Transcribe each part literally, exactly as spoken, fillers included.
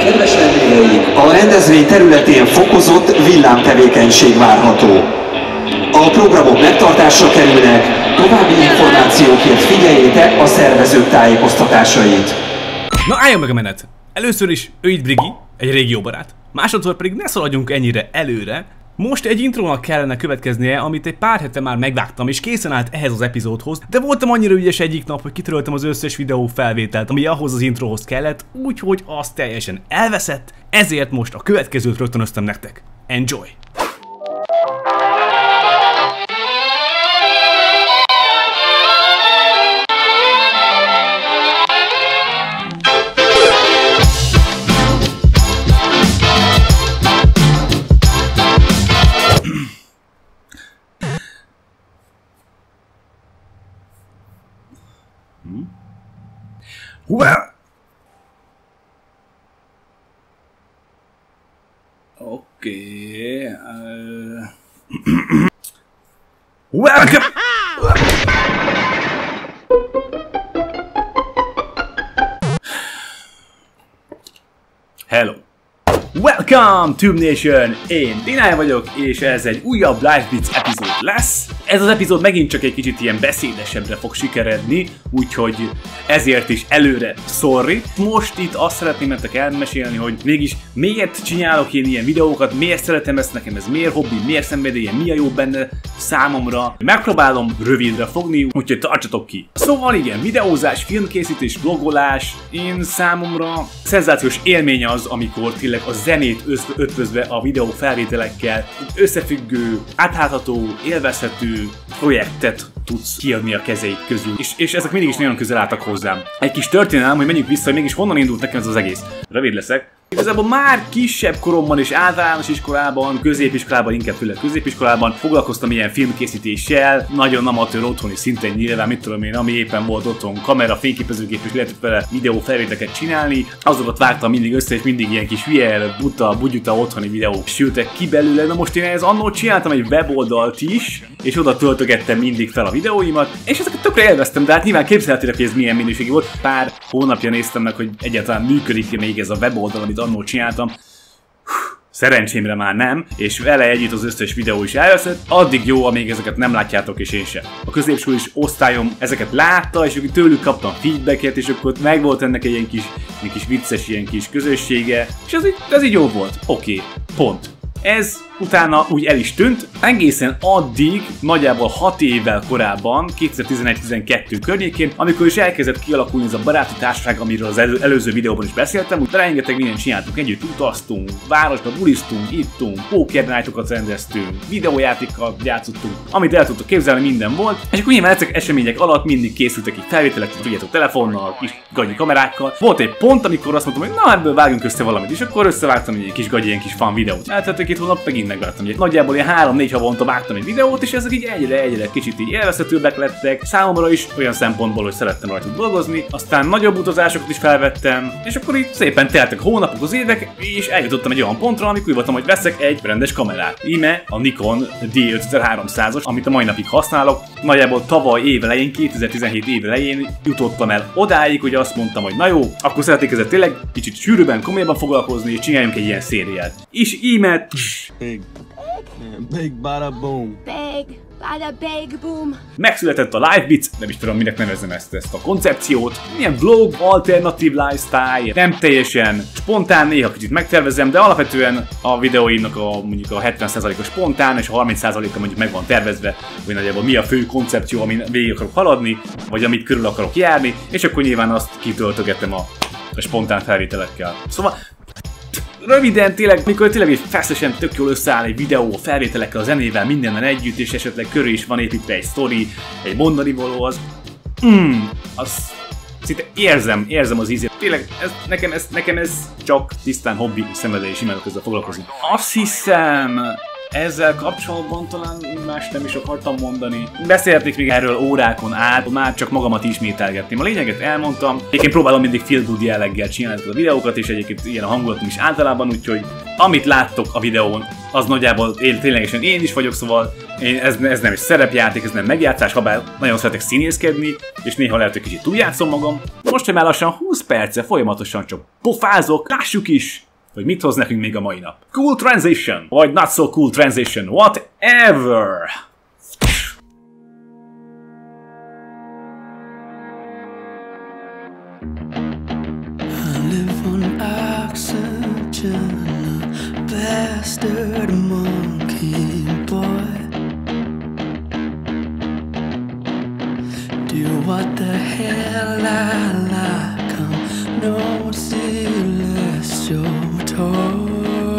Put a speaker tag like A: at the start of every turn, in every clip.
A: Kedves vendégeink, a rendezvény területén fokozott villámtevékenység várható. A programok megtartásra kerülnek, további információkért figyeljétek a szervezők tájékoztatásait.
B: Na álljon meg a menet! Először is ő itt Brigi, egy régióbarát. Másodszor pedig ne szaladjunk ennyire előre. Most egy intrónak kellene következnie, amit egy pár hete már megvágtam, és készen állt ehhez az epizódhoz, de voltam annyira ügyes egyik nap, hogy kitöröltem az összes videó felvételt, ami ahhoz az intróhoz kellett, úgyhogy az teljesen elveszett, ezért most a következőt rögtönöztem nektek. Enjoy! Well, okay. Uh, welcome. Hello. Welcome, Tube Nation! Én Dinály vagyok, és ez egy újabb Live Blitz epizód lesz. Ez az epizód megint csak egy kicsit ilyen beszédesebbre fog sikeredni, úgyhogy ezért is előre sorry. Most itt azt szeretném nektek elmesélni, hogy mégis miért csinálok én ilyen videókat, miért szeretem ezt, nekem ez miért hobbi, miért szenvedélyen, mi a jó benne számomra. Megpróbálom rövidre fogni, úgyhogy tartsatok ki. Szóval igen, videózás, filmkészítés, vlogolás, én számomra szenzációs élmény az, amikor tényleg a zenét ötvözve a videó felvételekkel összefüggő, átlátható, élvezhető projektet tudsz kiadni a kezeid közül. És, és ezek mindig is nagyon közel álltak hozzám. Egy kis történelem, hogy menjünk vissza, hogy mégis honnan indult nekem ez az egész. Rövid leszek. Igazából már kisebb koromban és általános iskolában, középiskolában, inkább főleg középiskolában foglalkoztam ilyen filmkészítéssel, nagyon amatőr otthoni szinten nyilván, mit tudom én, ami éppen volt otthon, kamera, fényképezőgép, és lehetett vele videó felvételeket csinálni. Azokat vágtam mindig össze, és mindig ilyen kis hülye, buta, bugyuta otthoni videók sültek ki belőle. Na most én ez annól csináltam egy weboldalt is, és oda töltögettem mindig fel a videóimat, és ezeket tökre élveztem, de hát nyilván képzelhetitek, hogy ez milyen minőségi volt. Pár hónapja néztem meg, hogy egyáltalán működik még ez a weboldal, amit annól csináltam. Szerencsémre már nem, és vele együtt az összes videó is elveszett, addig jó, amíg ezeket nem látjátok, és én sem. A középskolás osztályom ezeket látta, és tőlük kaptam feedbacket, és akkor meg volt ennek egy ilyen kis, egy kis vicces, ilyen kis közössége, és ez így, ez így jó volt. Oké, okay, pont. Ez utána úgy el is tűnt, egészen addig, nagyjából hat évvel korábban, kétezer-tizenegy-tizenkettő környékén, amikor is elkezdett kialakulni ez a baráti társaság, amiről az elő, előző videóban is beszéltem, úgy rengeteg mindent csináltunk, együtt utaztunk, városba buliztunk, ittunk, poker nightokat rendeztünk, videójátékkal játszottunk, amit el tudtok képzelni, minden volt, és akkor nyilván ezek események alatt mindig készültek itt felvételek, tudjátok, telefonnal, kis gagyi kamerákkal. Volt egy pont, amikor azt mondtam, hogy na ebből vágjunk össze valamit, és akkor összevágtam egy kis gagyi, ilyen kis fan videót. Eltettek két hónap, megint megvágtam egy. Nagyjából ilyen három-négy havonta vágtam egy videót, és ezek így egyre-egyre kicsit így élvezhetőbbek lettek. Számomra is olyan szempontból, hogy szerettem rajtuk dolgozni. Aztán nagyobb utazásokat is felvettem, és akkor így szépen teltek a hónapok, az évek, és eljutottam egy olyan pontra, amikor úgy voltam, hogy veszek egy rendes kamerát. Íme a Nikon D ötezer-háromszázas, amit a mai napig használok. Nagyjából tavaly év elején, kétezer-tizenhét év elején jutottam el odáig, hogy azt mondtam, hogy na jó, akkor szeretnék ezzel tényleg kicsit sűrűbben, komolyabban foglalkozni, és csináljunk egy ilyen szériát. És íme
C: Big, big bada boom.
D: Big bada big boom.
B: megszületett a Live Blitz, nem is tudom, minek nevezem ezt, ezt a koncepciót. Milyen vlog, alternatív lifestyle, nem teljesen spontán, néha kicsit megtervezem, de alapvetően a videóimnak a mondjuk a hetven százaléka spontán, és a harminc százaléka mondjuk meg van tervezve, hogy nagyjából mi a fő koncepció, amin végig akarok haladni, vagy amit körül akarok járni, és akkor nyilván azt kitöltögetem a, a spontán felvételekkel. Szóval röviden, tényleg, mikor tényleg egy feszesen tök jól összeáll egy videó a felvételekkel, a zenével, mindennel együtt, és esetleg körül is van építve egy sztori, egy mondani való, az... Mm, az... Szinte érzem, érzem az ízét. Tényleg, ez, nekem, ez, nekem ez csak tisztán hobbi, szenvedély és imádok ezzel foglalkozni. Azt hiszem... Ezzel kapcsolatban talán más nem is akartam mondani. Beszélhetnék még erről órákon át, már csak magamat ismételgetném. A lényeget elmondtam. Egyébként próbálom mindig feel good jelleggel csinálni a videókat, és egyébként ilyen a hangulatom is általában, úgyhogy amit láttok a videón, az nagyjából én, ténylegesen én is vagyok, szóval én, ez, ez nem is szerepjáték, ez nem megjátszás, habár nagyon szeretek színészkedni, és néha lehet, hogy kicsit túljátszom magam. Most, hogy már lassan húsz perce folyamatosan csak pofázok, lássuk is, hogy mit hoz nekünk még a mai nap. Cool transition, vagy not so cool transition, whatever!
E: Bastard monkey boy, do what the hell I like. I'm no celestial toy.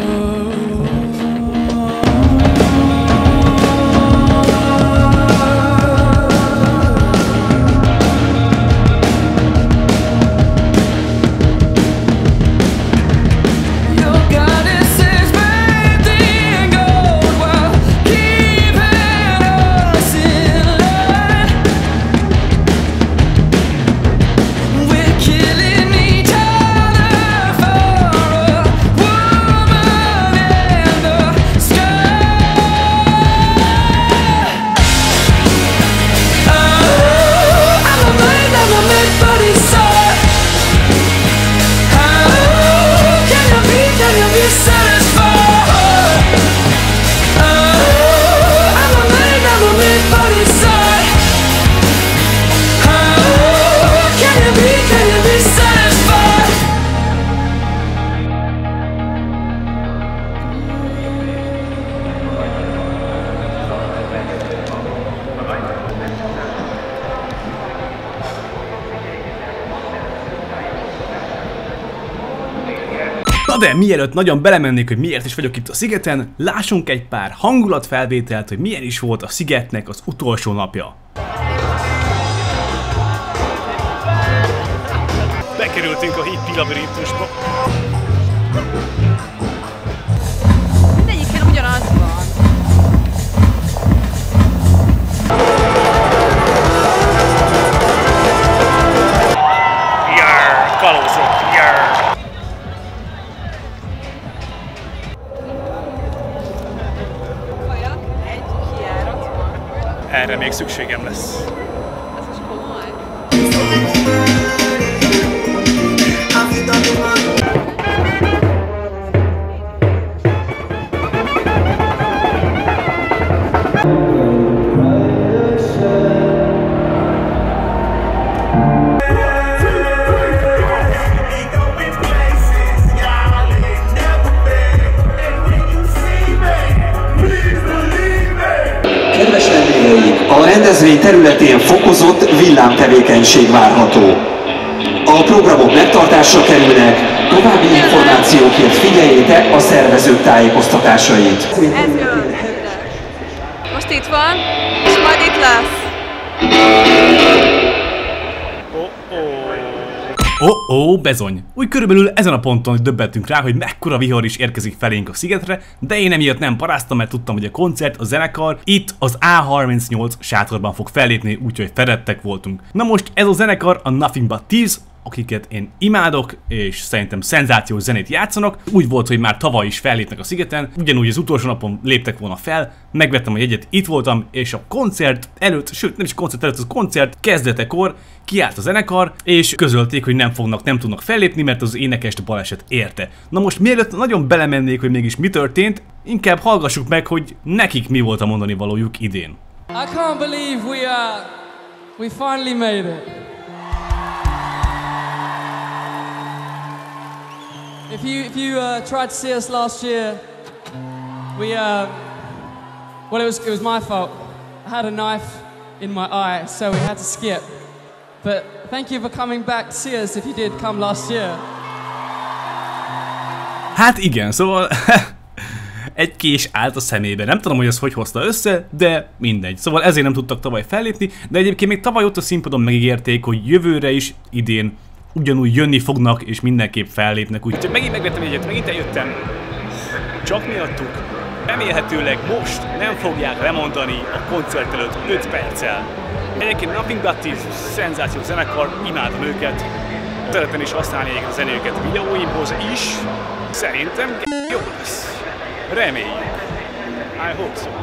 B: De mielőtt nagyon belemennék, hogy miért is vagyok itt a szigeten, lássunk egy pár hangulatfelvételt, hogy milyen is volt a szigetnek az utolsó napja. Bekerültünk a hippi labirintusba.
F: Mindegyiken ugyanaz van.
B: Jár, kalózok, jár. Erre még szükségem lesz.
F: Ez is komoly.
A: Kedves vendégeink, a rendezvény területén fokozott villámtevékenység várható. A programok megtartásra kerülnek, további információkért figyeljétek a szervezők tájékoztatásait.
F: Ez jön. Most itt van, és majd itt lesz.
B: Ó, oh, ó, oh, bezony! Úgy körülbelül ezen a ponton döbbentünk rá, hogy mekkora vihar is érkezik felénk a szigetre, de én emiatt nem paráztam, mert tudtam, hogy a koncert, a zenekar itt az á harmincnyolc sátorban fog fellépni, úgyhogy fedettek voltunk. Na most ez a zenekar a Nothing But Thieves, akiket én imádok, és szerintem szenzációs zenét játszanak. Úgy volt, hogy már tavaly is fellépnek a szigeten, ugyanúgy az utolsó napon léptek volna fel, megvettem a jegyet, itt voltam, és a koncert előtt, sőt nem is koncert előtt, az koncert kezdetekor kiállt a zenekar, és közölték, hogy nem fognak, nem tudnak fellépni, mert az énekest baleset érte. Na most mielőtt nagyon belemennék, hogy mégis mi történt, inkább hallgassuk meg, hogy nekik mi volt a mondani valójuk idén.
G: I can't believe we uh, we finally made it. If you if you uh, tried to see us last year, we uh, well it was it was my fault. I had a knife in my eye, so we had to skip. But thank you for coming back to see us if you did come last year.
B: Hát igen, szóval egy kés állt a szemébe. Nem tudom, hogy ez hogy hozta össze, de mindegy. Szóval ezért nem tudtak tavaly fellépni, de egyébként még tavaly ott a színpadon megígérték, hogy jövőre is, idén ugyanúgy jönni fognak, és mindenképp fellépnek, úgyhogy megint megvettem egyet, megint eljöttem. Csak miattuk. remélhetőleg most nem fogják lemondani a koncert előtt öt perccel. Egyébként Nothing But Thieves szenzációs zenekar, imádom őket. Szeretném is használni a zenéket videóimhoz is. Szerintem jó lesz. Reméljük. I hope so.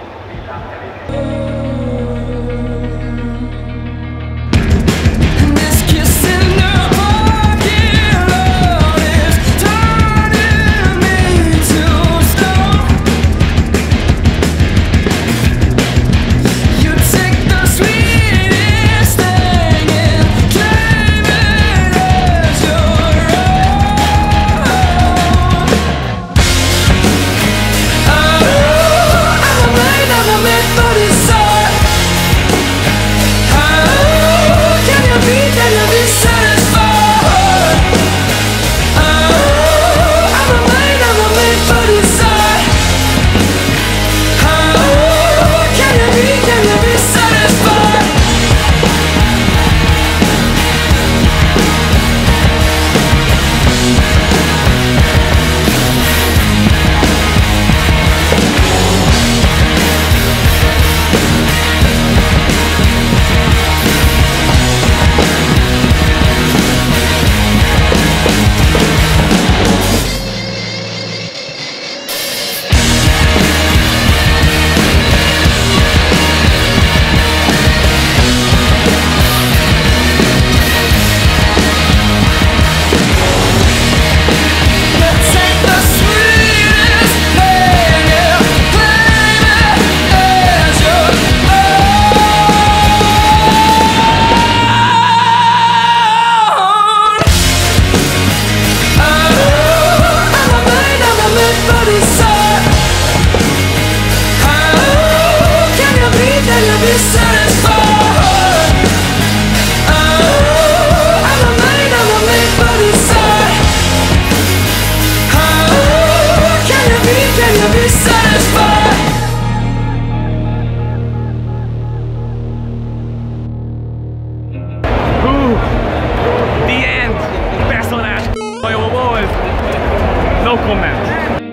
B: The end! Personás! Jó volt! No comment!